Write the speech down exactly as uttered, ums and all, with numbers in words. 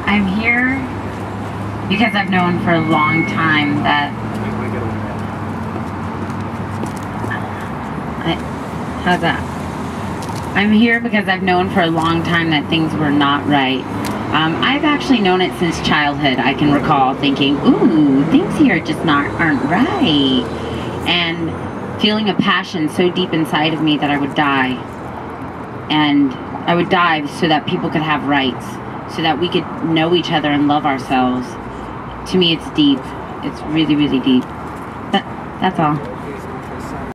I'm here because I've known for a long time that... I, how's that? I'm here because I've known for a long time that things were not right. Um, I've actually known it since childhood. I can recall thinking, ooh, things here just not aren't right. And feeling a passion so deep inside of me that I would die. And I would die so that people could have rights, so that we could know each other and love ourselves. To me, it's deep. It's really, really deep. That, that's all.